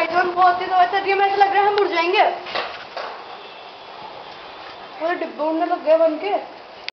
Guys बहुत तेज हवा चल रही है, मैं ऐसा लग रहा है हम उड़ जाएंगे। पूरे डिब्बे उड़ने लग गए बन के।